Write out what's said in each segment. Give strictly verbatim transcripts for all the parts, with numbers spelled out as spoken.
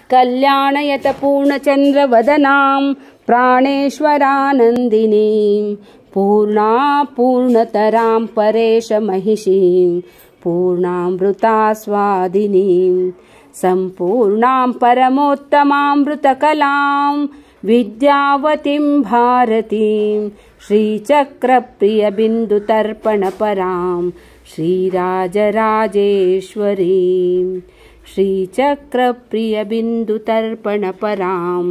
ಕಲ್ಯಾಣಯತ ಪೂರ್ಣಚಂದ್ರವದನಾಂ ಪ್ರಾಣೇಶ್ವರಾನಂದಿನೀಂ ಪೂರ್ಣಾ ಪೂರ್ಣತರಾಂ ಪರೇಶ ಮಹಿಷೀಂ ಪೂರ್ಣಾಮೃತಾಸ್ವಾದಿನೀಂ ಸಂಪೂರ್ಣಾಂ ಪರಮೋತ್ತಮಾಮೃತಕಲಾಂ ವಿದ್ಯಾವತಿಂ ಭಾರತೀಂ ಶ್ರೀಚಕ್ರಪ್ರಿಯಬಿಂದುತರ್ಪಣಪರಾಂ ಶ್ರೀರಾಜರಾಜೇಶ್ವರೀಂ ಶ್ರೀಚಕ್ರಪ್ರಿಯಬಿಂದುತರ್ಪಣಪರಾಂ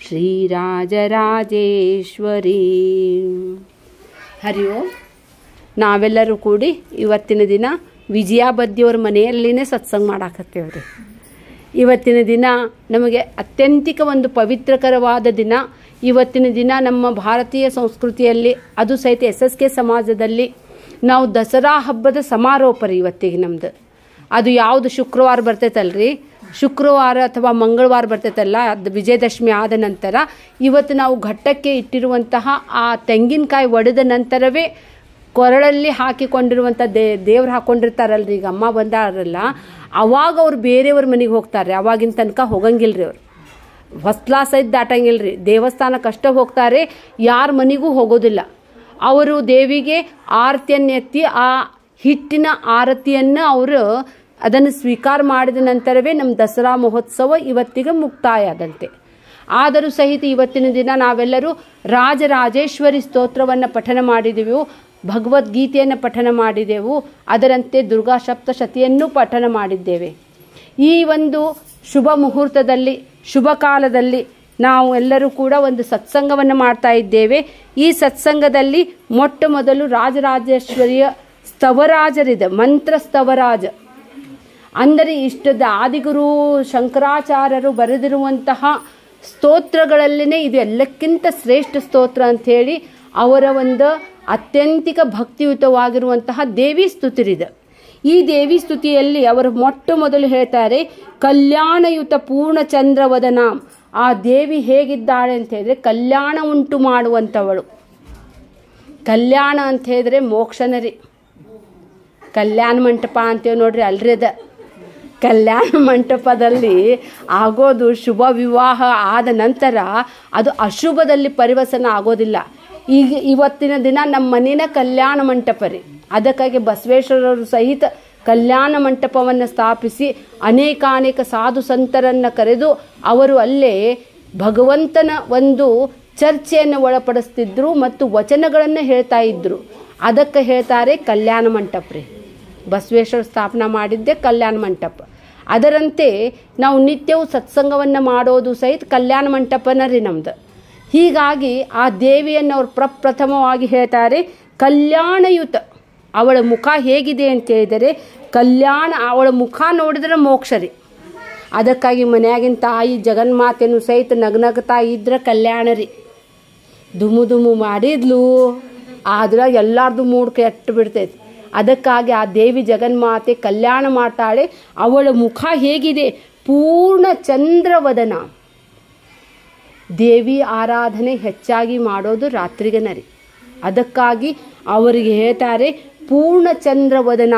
ಶ್ರೀರಾಜರಾಜೇಶ್ವರೀಂ. ಹರಿ ಓಂ. ನಾವೆಲ್ಲರೂ ಕೂಡಿ ಇವತ್ತಿನ ದಿನ ವಿಜಯಾ ಬದ್ದಿಯವ್ರ ಮನೆಯಲ್ಲಿನೇ ಸತ್ಸಂಗ ಮಾಡಾಕತ್ತೇವ್ರಿ. ಇವತ್ತಿನ ದಿನ ನಮಗೆ ಅತ್ಯಂತಿಕ ಒಂದು ಪವಿತ್ರಕರವಾದ ದಿನ. ಇವತ್ತಿನ ದಿನ ನಮ್ಮ ಭಾರತೀಯ ಸಂಸ್ಕೃತಿಯಲ್ಲಿ ಅದು ಸಹಿತ ಎಸ್ ಎಸ್ ಕೆ ಸಮಾಜದಲ್ಲಿ ನಾವು ದಸರಾ ಹಬ್ಬದ ಸಮಾರೋಪ ರೀ ಇವತ್ತಿಗೆ ನಮ್ದು. ಅದು ಯಾವುದು ಶುಕ್ರವಾರ ಬರ್ತೈತಲ್ರಿ, ಶುಕ್ರವಾರ ಅಥವಾ ಮಂಗಳವಾರ ಬರ್ತೈತಲ್ಲ, ಅದು ವಿಜಯದಶಮಿ ಆದ ನಂತರ ಇವತ್ತು ನಾವು ಘಟ್ಟಕ್ಕೆ ಇಟ್ಟಿರುವಂತಹ ಆ ತೆಂಗಿನಕಾಯಿ ಒಡೆದ ನಂತರವೇ ಕೊರಳಲ್ಲಿ ಹಾಕಿಕೊಂಡಿರುವಂಥ ದೇ ದೇವ್ರು ಹಾಕ್ಕೊಂಡಿರ್ತಾರಲ್ರಿ, ಈಗ ಅಮ್ಮ ಬಂದಾರಲ್ಲ ಅವಾಗ ಅವ್ರು ಬೇರೆಯವ್ರ ಮನೆಗೆ ಹೋಗ್ತಾರೆ. ಅವಾಗಿನ ತನಕ ಹೋಗಂಗಿಲ್ಲ ರೀ, ಅವ್ರು ಹೊಸ್ಲಾ ಸಹಿತ ದಾಟಂಗಿಲ್ಲ ರೀ, ದೇವಸ್ಥಾನಕ್ಕಷ್ಟೇ ಹೋಗ್ತಾರೆ, ಯಾರ ಮನೆಗೂ ಹೋಗೋದಿಲ್ಲ. ಅವರು ದೇವಿಗೆ ಆರತಿಯನ್ನು ಎತ್ತಿ ಆ ಹಿಟ್ಟಿನ ಆರತಿಯನ್ನು ಅವರು ಅದನ್ನು ಸ್ವೀಕಾರ ಮಾಡಿದ ನಂತರವೇ ನಮ್ಮ ದಸರಾ ಮಹೋತ್ಸವ ಇವತ್ತಿಗೆ ಮುಕ್ತಾಯ ಆದಂತೆ. ಆದರೂ ಸಹಿತ ಇವತ್ತಿನ ದಿನ ನಾವೆಲ್ಲರೂ ರಾಜರಾಜೇಶ್ವರಿ ಸ್ತೋತ್ರವನ್ನು ಪಠನ ಮಾಡಿದೆವು, ಭಗವದ್ಗೀತೆಯನ್ನು ಪಠನ ಮಾಡಿದೆವು, ಅದರಂತೆ ದುರ್ಗಾ ಸಪ್ತಶತಿಯನ್ನು ಪಠನ ಮಾಡಿದ್ದೇವೆ. ಈ ಒಂದು ಶುಭ ಮುಹೂರ್ತದಲ್ಲಿ, ಶುಭ ಕಾಲದಲ್ಲಿ ನಾವು ಎಲ್ಲರೂ ಕೂಡ ಒಂದು ಸತ್ಸಂಗವನ್ನು ಮಾಡ್ತಾ ಇದ್ದೇವೆ. ಈ ಸತ್ಸಂಗದಲ್ಲಿ ಮೊಟ್ಟ ಮೊದಲು ರಾಜರಾಜೇಶ್ವರಿಯ ಸ್ತವರಾಜರಿದೆ, ಮಂತ್ರ ಸ್ತವರಾಜ ಅಂದರೆ ಇಷ್ಟದ ಆದಿಗುರು ಶಂಕರಾಚಾರ್ಯರು ಬರೆದಿರುವಂತಹ ಸ್ತೋತ್ರಗಳಲ್ಲಿನೇ ಇದು ಎಲ್ಲಕ್ಕಿಂತ ಶ್ರೇಷ್ಠ ಸ್ತೋತ್ರ ಅಂಥೇಳಿ ಅವರ ಒಂದು ಅತ್ಯಂತಿಕ ಭಕ್ತಿಯುತವಾಗಿರುವಂತಹ ದೇವಿ ಸ್ತುತಿರಿದೆ. ಈ ದೇವಿ ಸ್ತುತಿಯಲ್ಲಿ ಅವರು ಮೊಟ್ಟ ಮೊದಲು ಹೇಳ್ತಾರೆ, ಕಲ್ಯಾಣಯುತ ಪೂರ್ಣಚಂದ್ರವದನ. ಆ ದೇವಿ ಹೇಗಿದ್ದಾಳೆ ಅಂತ ಹೇಳಿದ್ರೆ ಕಲ್ಯಾಣ ಉಂಟು ಮಾಡುವಂಥವಳು. ಕಲ್ಯಾಣ ಅಂತ ಹೇಳಿದ್ರೆ ಮೋಕ್ಷನರಿ. ಕಲ್ಯಾಣ ಮಂಟಪ ಅಂತೇವೆ ನೋಡ್ರಿ, ಅಲ್ರದ ಕಲ್ಯಾಣ ಮಂಟಪದಲ್ಲಿ ಆಗೋದು ಶುಭ ವಿವಾಹ ಆದ ನಂತರ ಅದು ಅಶುಭದಲ್ಲಿ ಪರಿವರ್ತನೆ ಆಗೋದಿಲ್ಲ. ಈಗ ಇವತ್ತಿನ ದಿನ ನಮ್ಮ ಮನೇನ ಕಲ್ಯಾಣ ಮಂಟಪ ರೀ. ಅದಕ್ಕಾಗಿ ಬಸವೇಶ್ವರರು ಸಹಿತ ಕಲ್ಯಾಣ ಮಂಟಪವನ್ನು ಸ್ಥಾಪಿಸಿ ಅನೇಕಾನೇಕ ಸಾಧು ಸಂತರನ್ನು ಕರೆದು ಅವರು ಅಲ್ಲೇ ಭಗವಂತನ ಒಂದು ಚರ್ಚೆಯನ್ನು ಒಳಪಡಿಸ್ತಿದ್ರು ಮತ್ತು ವಚನಗಳನ್ನು ಹೇಳ್ತಾ ಇದ್ರು. ಅದಕ್ಕೆ ಹೇಳ್ತಾರೆ ಕಲ್ಯಾಣ ಮಂಟಪ ರೀ. ಬಸವೇಶ್ವರ ಸ್ಥಾಪನೆ ಮಾಡಿದ್ದೆ ಕಲ್ಯಾಣ ಮಂಟಪ. ಅದರಂತೆ ನಾವು ನಿತ್ಯವೂ ಸತ್ಸಂಗವನ್ನು ಮಾಡೋದು ಸಹಿತ ಕಲ್ಯಾಣ ಮಂಟಪನ ರೀ ನಮ್ದು. ಹೀಗಾಗಿ ಆ ದೇವಿಯನ್ನು ಅವರು ಪ್ರಪ್ರಥಮವಾಗಿ ಹೇಳ್ತಾರೆ ಕಲ್ಯಾಣಯುತ. ಅವಳ ಮುಖ ಹೇಗಿದೆ ಅಂತ ಹೇಳಿದರೆ ಕಲ್ಯಾಣ, ಅವಳ ಮುಖ ನೋಡಿದ್ರೆ ಮೋಕ್ಷ ರೀ. ಅದಕ್ಕಾಗಿ ಮನೆಯಾಗಿನ ತಾಯಿ ಜಗನ್ಮಾತೆನೂ ಸಹಿತ ನಗನಗ್ತಾ ಇದ್ರೆ ಕಲ್ಯಾಣ ರೀ. ದುಮು ದುಮು ಮಾಡಿದ್ಲು ಆದ್ರೆ ಎಲ್ಲಾರ್ದು ಮೂಡ್ ಕೆಟ್ಟು ಬಿಡ್ತೈತಿ. ಅದಕ್ಕಾಗಿ ಆ ದೇವಿ ಜಗನ್ಮಾತೆ ಕಲ್ಯಾಣ ಮಾಡ್ತಾಳೆ. ಅವಳ ಮುಖ ಹೇಗಿದೆ, ಪೂರ್ಣ ಚಂದ್ರವದನ. ದೇವಿ ಆರಾಧನೆ ಹೆಚ್ಚಾಗಿ ಮಾಡೋದು ರಾತ್ರಿಗನ ರೀ. ಅದಕ್ಕಾಗಿ ಅವರಿಗೆ ಹೇಳ್ತಾರೆ ಪೂರ್ಣ ಚಂದ್ರವದನ.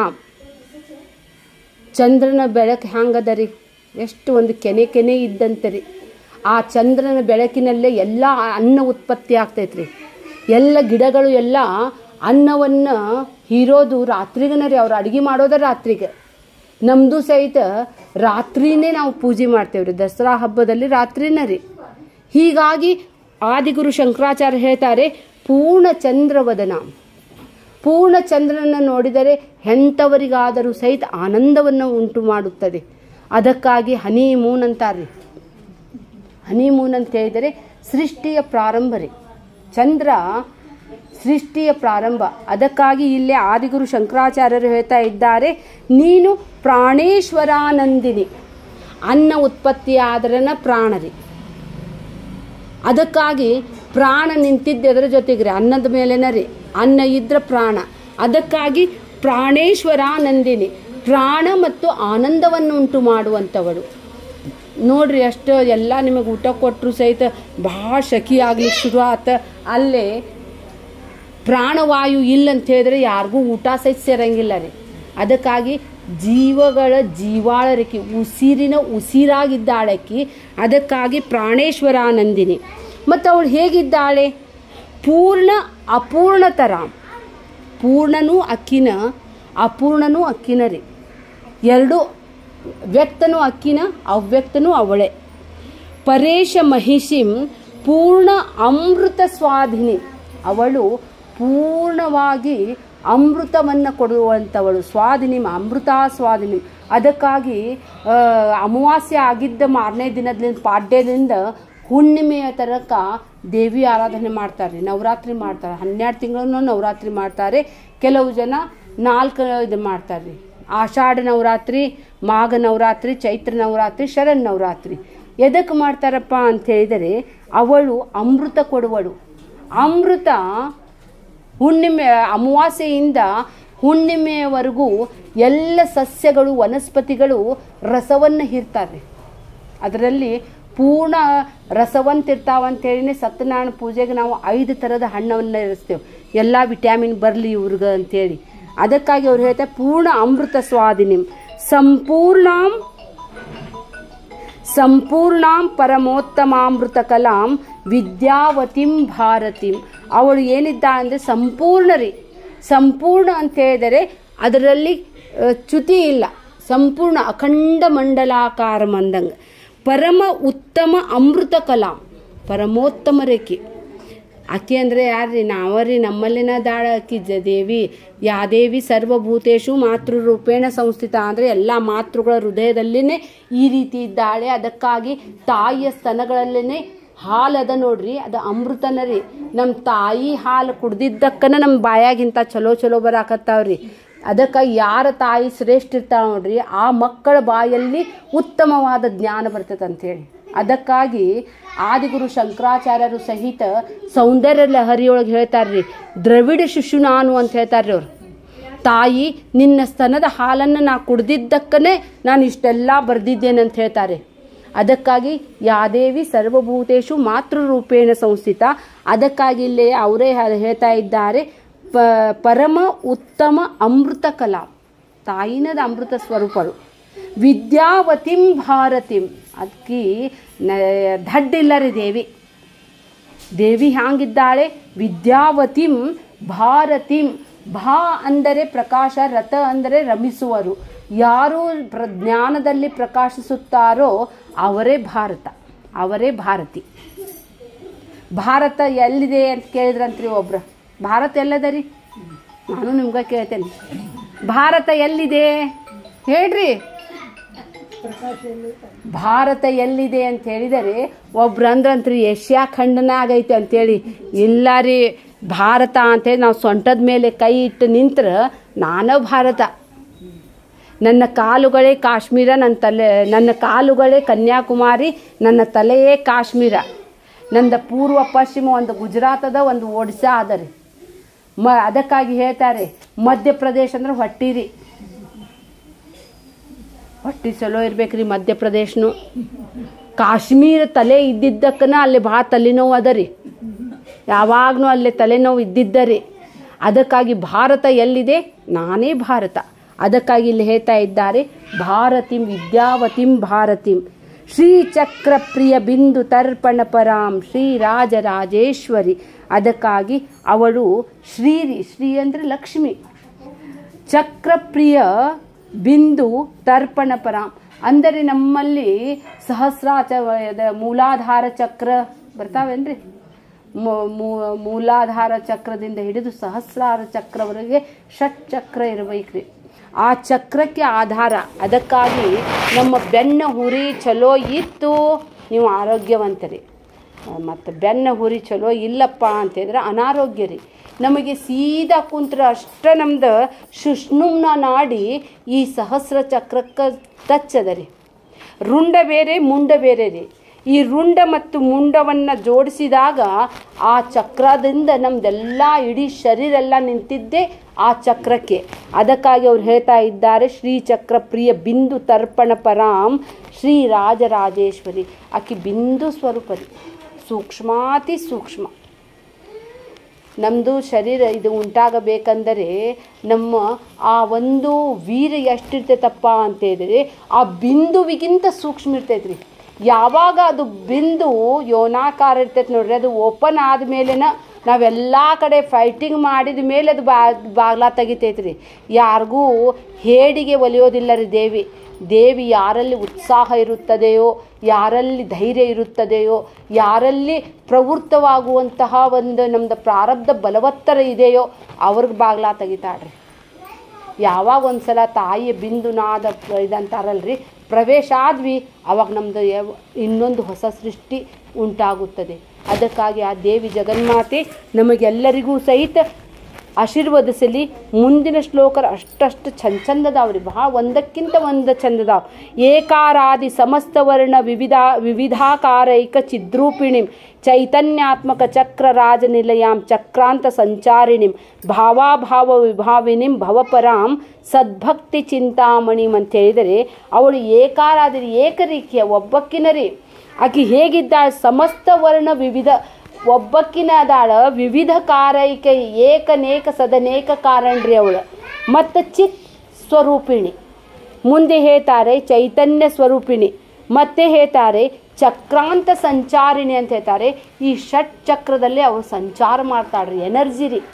ಚಂದ್ರನ ಬೆಳಕು ಹ್ಯಾಂಗದ ರೀ, ಎಷ್ಟು ಒಂದು ಕೆನೆ ಕೆನೆ ಇದ್ದಂತೆ ರೀ. ಆ ಚಂದ್ರನ ಬೆಳಕಿನಲ್ಲೇ ಎಲ್ಲ ಅನ್ನ ಉತ್ಪತ್ತಿ ಆಗ್ತೈತೆ ರೀ. ಎಲ್ಲ ಗಿಡಗಳು ಎಲ್ಲ ಅನ್ನವನ್ನು ಹೀರೋದು ರಾತ್ರಿಗನ ರೀ. ಅವ್ರು ಅಡುಗೆ ಮಾಡೋದ ರಾತ್ರಿಗೆ. ನಮ್ಮದು ಸಹಿತ ರಾತ್ರಿನೇ ನಾವು ಪೂಜೆ ಮಾಡ್ತೇವೆ ರೀ. ದಸರಾ ಹಬ್ಬದಲ್ಲಿ ರಾತ್ರಿನೇ ರೀ. ಹೀಗಾಗಿ ಆದಿಗುರು ಶಂಕರಾಚಾರ್ಯ ಹೇಳ್ತಾರೆ ಪೂರ್ಣ ಚಂದ್ರವದನ. ಪೂರ್ಣ ಚಂದ್ರನನ್ನು ನೋಡಿದರೆ ಎಂಥವರಿಗಾದರೂ ಸಹಿತ ಆನಂದವನ್ನು ಉಂಟು ಮಾಡುತ್ತದೆ. ಅದಕ್ಕಾಗಿ ಹನಿ ಮೂನ್ ಅಂತಾರೆ. ಹನಿ ಮೂನ್ ಅಂತ ಹೇಳಿದರೆ ಸೃಷ್ಟಿಯ ಪ್ರಾರಂಭ ರೀ. ಚಂದ್ರ ಸೃಷ್ಟಿಯ ಪ್ರಾರಂಭ. ಅದಕ್ಕಾಗಿ ಇಲ್ಲೇ ಆದಿಗುರು ಶಂಕರಾಚಾರ್ಯರು ಹೇಳ್ತಾ ಇದ್ದಾರೆ, ನೀನು ಪ್ರಾಣೇಶ್ವರಾನಂದಿನಿ. ಅನ್ನ ಉತ್ಪತ್ತಿ ಆದ್ರನ ಪ್ರಾಣ ರೀ. ಅದಕ್ಕಾಗಿ ಪ್ರಾಣ ನಿಂತಿದ್ದು ಅದರ ಜೊತೆಗೆ ರೀ, ಅನ್ನದ ಮೇಲೆನ ರೀ. ಅನ್ನ ಇದ್ರ ಪ್ರಾಣ. ಅದಕ್ಕಾಗಿ ಪ್ರಾಣೇಶ್ವರಾನಂದಿನಿ, ಪ್ರಾಣ ಮತ್ತು ಆನಂದವನ್ನು ಉಂಟು ಮಾಡುವಂಥವಳು. ನೋಡ್ರಿ, ಅಷ್ಟು ಎಲ್ಲ ನಿಮಗೆ ಊಟ ಕೊಟ್ಟರು ಸಹಿತ ಭಾಳ ಶಕಿ ಆಗ್ಲಿಕ್ಕೆ ಶುರು ಆತ. ಅಲ್ಲೇ ಪ್ರಾಣವಾಯು ಇಲ್ಲ ಅಂತ ಹೇಳಿದ್ರೆ ಯಾರಿಗೂ ಊಟ ಸಹಿತ ಸೇರಂಗಿಲ್ಲ ರೀ. ಅದಕ್ಕಾಗಿ ಜೀವಗಳ ಜೀವಾಳರಕಿ, ಉಸಿರಿನ ಉಸಿರಾಗಿದ್ದಾಳಕ್ಕಿ. ಅದಕ್ಕಾಗಿ ಪ್ರಾಣೇಶ್ವರಾನಂದಿನಿ. ಮತ್ತು ಅವಳು ಹೇಗಿದ್ದಾಳೆ? ಪೂರ್ಣ ಅಪೂರ್ಣತರ. ಪೂರ್ಣನೂ ಅಕ್ಕಿನ, ಅಪೂರ್ಣನೂ ಅಕ್ಕಿನ ರೀ. ಎರಡು ವ್ಯಕ್ತನೂ ಅಕ್ಕಿನ, ಅವ್ಯಕ್ತನೂ ಅವಳೆ. ಪರೇಶ ಮಹಿಷಿಂ ಪೂರ್ಣ ಅಮೃತ ಸ್ವಾಧಿನಿ. ಅವಳು ಪೂರ್ಣವಾಗಿ ಅಮೃತವನ್ನು ಕೊಡುವಂಥವಳು. ಸ್ವಾಧಿನಿ, ಅಮೃತ ಸ್ವಾಧಿನಿ. ಅದಕ್ಕಾಗಿ ಅಮಾವಾಸ್ಯೆ ಆಗಿದ್ದ ಮಾರನೇ ದಿನದಿಂದ, ಪಾಡ್ಯದಿಂದ ಹುಣ್ಣಿಮೆಯ ತನಕ ದೇವಿ ಆರಾಧನೆ ಮಾಡ್ತಾರೆ, ನವರಾತ್ರಿ ಮಾಡ್ತಾರೆ. ಹನ್ನೆರಡು ತಿಂಗಳನ್ನು ನವರಾತ್ರಿ ಮಾಡ್ತಾರೆ. ಕೆಲವು ಜನ ನಾಲ್ಕು ಇದು ಮಾಡ್ತಾರೆ. ಆಷಾಢ ನವರಾತ್ರಿ, ಮಾಘ ನವರಾತ್ರಿ, ಚೈತ್ರ ನವರಾತ್ರಿ, ಶರಣ ನವರಾತ್ರಿ. ಎದಕ್ಕೆ ಮಾಡ್ತಾರಪ್ಪ ಅಂತ ಹೇಳಿದರೆ ಅವಳು ಅಮೃತ ಕೊಡುವಳು. ಅಮೃತ ಹುಣ್ಣಿಮೆ, ಅಮಾವಾಸ್ಯೆಯಿಂದ ಹುಣ್ಣಿಮೆಯವರೆಗೂ ಎಲ್ಲ ಸಸ್ಯಗಳು, ವನಸ್ಪತಿಗಳು ರಸವನ್ನು ಹೀರ್ತಾರೆ. ಅದರಲ್ಲಿ ಪೂರ್ಣ ರಸವಂತಿರ್ತಾವಂತೇಳಿನೇ ಸತ್ಯನಾರಾಯಣ ಪೂಜೆಗೆ ನಾವು ಐದು ಥರದ ಹಣ್ಣನ್ನು ಇರಿಸ್ತೇವೆ, ಎಲ್ಲ ವಿಟ್ಯಾಮಿನ್ ಬರಲಿ ಇವ್ರಿಗೆ ಅಂತೇಳಿ. ಅದಕ್ಕಾಗಿ ಅವ್ರು ಹೇಳ್ತಾರೆ ಪೂರ್ಣ ಅಮೃತ ಸ್ವಾದಿನಿಂ ಸಂಪೂರ್ಣಾಂ ಸಂಪೂರ್ಣಾಂ ಪರಮೋತ್ತಮಾಮೃತ ಕಲಾಂ ವಿದ್ಯಾವತಿಂ ಭಾರತಿಂ. ಅವಳು ಏನಿದ್ದಾಳೆ ಅಂದರೆ ಸಂಪೂರ್ಣ ರೀ. ಸಂಪೂರ್ಣ ಅಂತ ಹೇಳಿದರೆ ಅದರಲ್ಲಿ ಚ್ಯುತಿ ಇಲ್ಲ, ಸಂಪೂರ್ಣ ಅಖಂಡ ಮಂಡಲಾಕಾರ ಮಂದಂಗ. ಪರಮ ಉತ್ತಮ ಅಮೃತ ಕಲಾಂ, ಪರಮೋತ್ತಮ ರೇಖೆ. ಆಕೆ ಅಂದರೆ ಯಾರ್ರಿ? ನಾವರಿ, ನಮ್ಮಲ್ಲಿನ ದಾಳ ಆಕಿ ಜ ದೇವಿ. ಯಾದೇವಿ ಸರ್ವಭೂತೇಶು ಮಾತೃರೂಪೇಣ ಸಂಸ್ಥಿತ. ಅಂದರೆ ಎಲ್ಲ ಮಾತೃಗಳ ಹೃದಯದಲ್ಲಿನೇ ಈ ರೀತಿ ಇದ್ದಾಳೆ. ಅದಕ್ಕಾಗಿ ತಾಯಿಯ ಸ್ತನಗಳಲ್ಲೇ ಹಾಲು ಅದ ನೋಡ್ರಿ, ಅದು ಅಮೃತನ ರೀ. ನಮ್ಮ ತಾಯಿ ಹಾಲು ಕುಡ್ದಿದ್ದಕ್ಕನ ನಮ್ಮ ಬಾಯಾಗಿಂತ ಚಲೋ ಚಲೋ ಬರಾಕತ್ತಾವ್ರಿ. ಅದಕ್ಕೆ ಯಾರ ತಾಯಿ ಶ್ರೇಷ್ಠ ಇರ್ತಾಳೆ ನೋಡ್ರಿ, ಆ ಮಕ್ಕಳ ಬಾಯಲ್ಲಿ ಉತ್ತಮವಾದ ಜ್ಞಾನ ಬರ್ತೈತೆ ಅಂಥೇಳಿ. ಅದಕ್ಕಾಗಿ ಆದಿಗುರು ಶಂಕರಾಚಾರ್ಯರು ಸಹಿತ ಸೌಂದರ್ಯ ಲಹರಿಯೊಳಗೆ ಹೇಳ್ತಾರ್ರಿ, ದ್ರವಿಡ ಶಿಶು ನಾನು ಅಂತ ಹೇಳ್ತಾರ್ರಿ ಅವ್ರು. ತಾಯಿ ನಿನ್ನ ಸ್ತನದ ಹಾಲನ್ನು ನಾ ಕುಡ್ದಿದ್ದಕ್ಕನೇ ನಾನು ಇಷ್ಟೆಲ್ಲ ಬರೆದಿದ್ದೇನೆ ಅಂತ ಹೇಳ್ತಾರೆ. ಅದಕ್ಕಾಗಿ ಯಾದೇವಿ ಸರ್ವಭೂತೇಶು ಮಾತೃರೂಪೇಣ ಸಂಸ್ಥಿತ. ಅದಕ್ಕಾಗಿ ಇಲ್ಲೇ ಅವರೇ ಹೇಳ್ತಾ ಇದ್ದಾರೆ, ಪ ಪರಮ ಉತ್ತಮ ಅಮೃತ ಕಲಾ, ತಾಯಿನದ ಅಮೃತ ಸ್ವರೂಪರು. ವಿದ್ಯಾವತಿಂ ಭಾರತಿಂ, ಅದಕ್ಕೆ ಧಡ್ಡಿಲ್ಲ ರೀ ದೇವಿ. ದೇವಿ ಹ್ಯಾಂಗಿದ್ದಾಳೆ? ವಿದ್ಯಾವತಿಂ ಭಾರತಿಂ. ಭಾ ಅಂದರೆ ಪ್ರಕಾಶ, ರಥ ಅಂದರೆ ರಮಿಸುವರು. ಯಾರು ಪ್ರ ಜ್ಞಾನದಲ್ಲಿ ಪ್ರಕಾಶಿಸುತ್ತಾರೋ ಅವರೇ ಭಾರತ, ಅವರೇ ಭಾರತಿ. ಭಾರತ ಎಲ್ಲಿದೆ ಅಂತ ಕೇಳಿದ್ರಂತ್ರಿ ಒಬ್ರು. ಭಾರತ ಎಲ್ಲದ ರೀ? ನಾನು ನಿಮ್ಗೆ ಕೇಳ್ತೇನೆ, ಭಾರತ ಎಲ್ಲಿದೆ ಹೇಳ್ರಿ? ಭಾರತ ಎಲ್ಲಿದೆ ಅಂತ ಹೇಳಿದರೆ ಒಬ್ರು ಅಂದ್ರಂತ್ರಿ ಏಷ್ಯಾ ಖಂಡನಾಗೈತೆ ಅಂತೇಳಿ. ಇಲ್ಲ ರೀ, ಭಾರತ ಅಂತೇಳಿ ನಾವು ಸೊಂಟದ ಮೇಲೆ ಕೈ ಇಟ್ಟು ನಿಂತ್ರೆ ನಾನು ಭಾರತ. ನನ್ನ ಕಾಲುಗಳೇ ಕಾಶ್ಮೀರ, ನನ್ನ ತಲೆ ನನ್ನ ಕಾಲುಗಳೇ ಕನ್ಯಾಕುಮಾರಿ, ನನ್ನ ತಲೆಯೇ ಕಾಶ್ಮೀರ. ನಂದ ಪೂರ್ವ ಪಶ್ಚಿಮ ಒಂದು ಗುಜರಾತದ, ಒಂದು ಒಡಿಶಾ ಅದ ರೀ. ಮ ಅದಕ್ಕಾಗಿ ಹೇಳ್ತಾರೆ ಮಧ್ಯಪ್ರದೇಶ ಅಂದ್ರೆ ಹೊಟ್ಟಿ ರೀ. ಹೊಟ್ಟಿ ಚಲೋ ಇರ್ಬೇಕ್ರಿ ಮಧ್ಯಪ್ರದೇಶನು. ಕಾಶ್ಮೀರ ತಲೆ ಇದ್ದಿದ್ದಕ್ಕನ ಅಲ್ಲಿ ಭಾಳ ತಲೆನೋವು ಅದ ರೀ, ಯಾವಾಗಲೂ ಅಲ್ಲಿ ತಲೆನೋವು ಇದ್ದಿದ್ದ ರೀ. ಅದಕ್ಕಾಗಿ ಭಾರತ ಎಲ್ಲಿದೆ? ನಾನೇ ಭಾರತ. ಅದಕ್ಕಾಗಿ ಇಲ್ಲಿ ಹೇಳ್ತಾ ಇದ್ದಾರೆ, ಭಾರತಿಂ ವಿದ್ಯಾವತಿಂ ಭಾರತಿಂ ಶ್ರೀಚಕ್ರ ಪ್ರಿಯ ಬಿಂದು ತರ್ಪಣ ಪರಾಂ ಶ್ರೀ ರಾಜರಾಜೇಶ್ವರಿ. ಅದಕ್ಕಾಗಿ ಅವಳು ಶ್ರೀರಿ, ಶ್ರೀ ಅಂದರೆ ಲಕ್ಷ್ಮಿ. ಚಕ್ರಪ್ರಿಯ ಬಿಂದು ತರ್ಪಣ ಪರಾಂ ಅಂದರೆ ನಮ್ಮಲ್ಲಿ ಸಹಸ್ರಾಚ ಮೂಲಾಧಾರ ಚಕ್ರ ಬರ್ತಾವೇನ್ರಿ? ಮೂಲಾಧಾರ ಚಕ್ರದಿಂದ ಹಿಡಿದು ಸಹಸ್ರಾರ ಚಕ್ರವರೆಗೆ ಷಟ್ ಚಕ್ರ ಇರಬೇಕ್ರಿ. ಆ ಚಕ್ರಕ್ಕೆ ಆಧಾರ. ಅದಕ್ಕಾಗಿ ನಮ್ಮ ಬೆನ್ನ ಹುರಿ ಚಲೋ ಇತ್ತು, ನೀವು ಆರೋಗ್ಯವಂತರಿ. ಮತ್ತು ಬೆನ್ನ ಹುರಿ ಚಲೋ ಇಲ್ಲಪ್ಪ ಅಂತಂದ್ರೆ ಅನಾರೋಗ್ಯ ರೀ. ನಮಗೆ ಸೀದಾ ಕುಂತ್ರೆ ಅಷ್ಟೇ ನಮ್ದು ಸುಷ್ಣುಮ್ನ ನಾಡಿ ಈ ಸಹಸ್ರ ಚಕ್ರಕ್ಕೆ ಟಚ್ ಅದ ರೀ. ರುಂಡ ಬೇರೆ ಮುಂಡ ಬೇರೆ ರೀ. ಈ ರುಂಡ ಮತ್ತು ಮುಂಡವನ್ನು ಜೋಡಿಸಿದಾಗ ಆ ಚಕ್ರದಿಂದ ನಮ್ದೆಲ್ಲ ಇಡೀ ಶರೀರೆಲ್ಲ ನಿಂತಿದ್ದೇ ಆ ಚಕ್ರಕ್ಕೆ. ಅದಕ್ಕಾಗಿ ಅವ್ರು ಹೇಳ್ತಾ ಇದ್ದಾರೆ, ಶ್ರೀಚಕ್ರ ಪ್ರಿಯ ಬಿಂದು ತರ್ಪಣ ಪರಾಂ ಶ್ರೀ ರಾಜರಾಜೇಶ್ವರಿ. ಆಕೆ ಬಿಂದು ಸ್ವರೂಪರಿ, ಸೂಕ್ಷ್ಮಾತಿ ಸೂಕ್ಷ್ಮ. ನಮ್ಮದು ಶರೀರ ಇದು ಉಂಟಾಗಬೇಕಂದರೆ ನಮ್ಮ ಆ ಒಂದು ವೀರ ಎಷ್ಟಿರ್ತೈತಪ್ಪ ಅಂತ ಹೇಳಿದ್ರೆ ಆ ಬಿಂದುವಿಗಿಂತ ಸೂಕ್ಷ್ಮ ಇರ್ತೈತ್ರಿ. ಯಾವಾಗ ಅದು ಬಿಂದು ಯೋನಾಕಾರ ಇರ್ತೈತೆ ನೋಡ್ರಿ, ಅದು ಓಪನ್ ಆದಮೇಲೆನ ನಾವೆಲ್ಲ ಕಡೆ ಫೈಟಿಂಗ್ ಮಾಡಿದ ಮೇಲೆ ಅದು ಬಾ ಬಾಗ್ಲ ತೆಗಿತೈತ್ರಿ. ಯಾರಿಗೂ ಹೇಡಿಗೆ ಒಲಿಯೋದಿಲ್ಲ ರೀ ದೇವಿ. ದೇವಿ ಯಾರಲ್ಲಿ ಉತ್ಸಾಹ ಇರುತ್ತದೆಯೋ, ಯಾರಲ್ಲಿ ಧೈರ್ಯ ಇರುತ್ತದೆಯೋ, ಯಾರಲ್ಲಿ ಪ್ರವೃತ್ತವಾಗುವಂತಹ ಒಂದು ನಮ್ಮದು ಪ್ರಾರಬ್ಧ ಬಲವತ್ತರ ಇದೆಯೋ ಅವ್ರಿಗೆ ಬಾಗ್ಲ ತೆಗಿತಾಳ್ರಿ. ಯಾವಾಗ ಒಂದು ಸಲ ತಾಯಿಯ ಬಿಂದುನಾದ ಇದಂತಾರಲ್ರಿ ಪ್ರವೇಶ ಆದ್ವಿ, ಅವಾಗ ನಮ್ಮದು ಇನ್ನೊಂದು ಹೊಸ ಸೃಷ್ಟಿ ಉಂಟಾಗುತ್ತದೆ. ಅದಕ್ಕಾಗಿ ಆ ದೇವಿ ಜಗನ್ಮಾತೆ ನಮಗೆಲ್ಲರಿಗೂ ಸಹಿತ ಆಶೀರ್ವದಿಸಲಿ. ಮುಂದಿನ ಶ್ಲೋಕರು ಅಷ್ಟಷ್ಟು ಚಂದ ಚಂದದಾವ್ರಿ, ಭಾಳ ಒಂದಕ್ಕಿಂತ ಒಂದು ಚಂದದಾವ್. ಏಕಾರಾದಿ ಸಮಸ್ತ ವರ್ಣ ವಿವಿಧ ವಿವಿಧಾಕಾರೈಕ ಚಿದ್ರೂಪಿಣಿಂ ಚೈತನ್ಯಾತ್ಮಕ ಚಕ್ರ ರಾಜನಿಲಯಾಂ ಚಕ್ರಾಂತ ಸಂಚಾರಿಣಿಂ ಭಾವಾಭಾವ ವಿಭಾವಿನಿಂ ಭವಪರಾಂ ಸದ್ಭಕ್ತಿ ಚಿಂತಾಮಣಿಂ ಅಂತ ಹೇಳಿದರೆ ಅವಳು ಏಕಾರಾದಿ ಏಕರೀತಿಯ ಒಬ್ಬಕ್ಕಿನರಿ. ಆಕೆ ಹೇಗಿದ್ದಾಳೆ? ಸಮಸ್ತ ವರ್ಣ ವಿವಿಧ ಒಬ್ಬಕ್ಕಿನ ಅದಾಳ, ವಿವಿಧ ಕಾರೈಕ ಏಕನೇಕ ಸದನೇಕ ಕಾರಣ್ರಿ ಅವಳು. ಮತ್ತು ಚಿತ್ ಸ್ವರೂಪಿಣಿ, ಮುಂದೆ ಹೇಳ್ತಾರೆ ಚೈತನ್ಯ ಸ್ವರೂಪಿಣಿ, ಮತ್ತೆ ಹೇಳ್ತಾರೆ ಚಕ್ರಾಂತ ಸಂಚಾರಿಣಿ ಅಂತ ಹೇಳ್ತಾರೆ. ಈ ಷಟ್ ಚಕ್ರದಲ್ಲಿ ಅವಳು ಸಂಚಾರ ಮಾಡ್ತಾಳ್ರಿ. ಎನರ್ಜಿ ರೀ,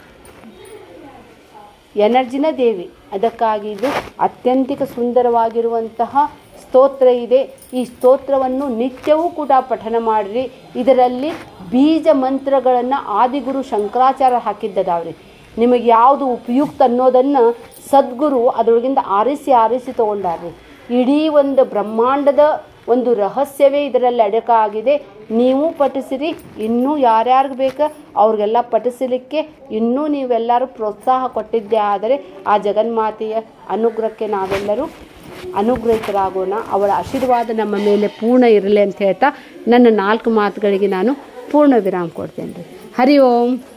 ಎನರ್ಜಿನ ದೇವಿ. ಅದಕ್ಕಾಗಿ ಇದು ಅತ್ಯಂತಿಕ ಸುಂದರವಾಗಿರುವಂತಹ ಸ್ತೋತ್ರ ಇದೆ. ಈ ಸ್ತೋತ್ರವನ್ನು ನಿತ್ಯವೂ ಕೂಡ ಪಠನ ಮಾಡಿರಿ. ಇದರಲ್ಲಿ ಬೀಜ ಮಂತ್ರಗಳನ್ನು ಆದಿಗುರು ಶಂಕರಾಚಾರ್ಯ ಹಾಕಿದ್ದದಾವ್ರಿ. ನಿಮಗೆ ಯಾವುದು ಉಪಯುಕ್ತ ಅನ್ನೋದನ್ನು ಸದ್ಗುರು ಅದರೊಳಗಿಂದ ಆರಿಸಿ ಆರಿಸಿ ತೊಗೊಂಡಾರ್ರಿ. ಇಡೀ ಒಂದು ಬ್ರಹ್ಮಾಂಡದ ಒಂದು ರಹಸ್ಯವೇ ಇದರಲ್ಲಿ ಅಡಕಾಗಿದೆ. ನೀವು ಪಠಿಸಿರಿ, ಇನ್ನೂ ಯಾರ್ಯಾರಿಗೆ ಬೇಕು ಅವ್ರಿಗೆಲ್ಲ ಪಠಿಸಲಿಕ್ಕೆ ಇನ್ನೂ ನೀವೆಲ್ಲರೂ ಪ್ರೋತ್ಸಾಹ ಕೊಟ್ಟಿದ್ದೇ ಆದರೆ ಆ ಜಗನ್ಮಾತೆಯ ಅನುಗ್ರಹಕ್ಕೆ ನಾವೆಲ್ಲರೂ ಅನುಗ್ರಹಿತರಾಗೋಣ. ಅವಳ ಆಶೀರ್ವಾದ ನಮ್ಮ ಮೇಲೆ ಪೂರ್ಣ ಇರಲಿ ಅಂತ ಹೇಳ್ತಾ ನನ್ನ ನಾಲ್ಕು ಮಾತುಗಳಿಗೆ ನಾನು ಪೂರ್ಣ ವಿರಾಮ ಕೊಡ್ತೇನೆ ರೀ. ಹರಿ ಓಂ.